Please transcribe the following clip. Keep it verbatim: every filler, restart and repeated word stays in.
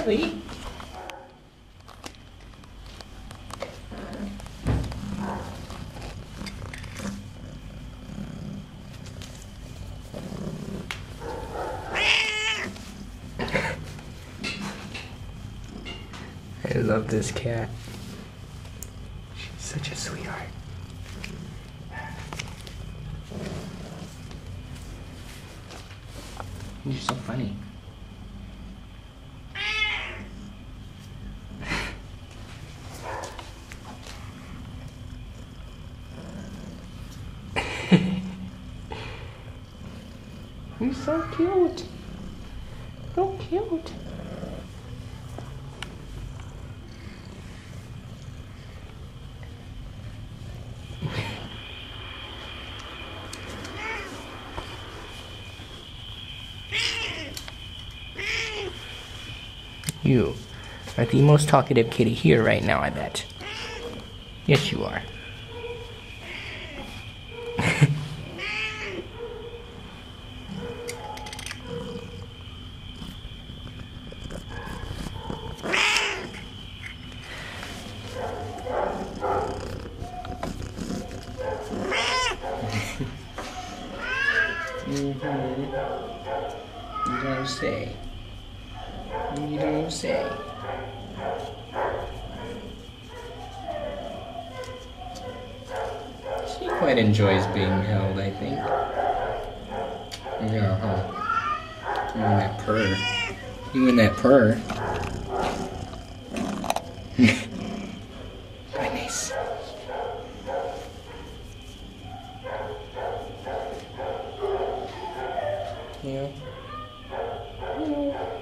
Tabby. I love this cat. She's such a sweetheart. You're so funny. You're so cute. So cute. You are the most talkative kitty here right now, I bet. Yes, you are. Mm-hmm. You don't say. You don't say. She quite enjoys being held, I think. Yeah, huh? You and that purr. You and that purr. Goodness. Yeah. Yeah.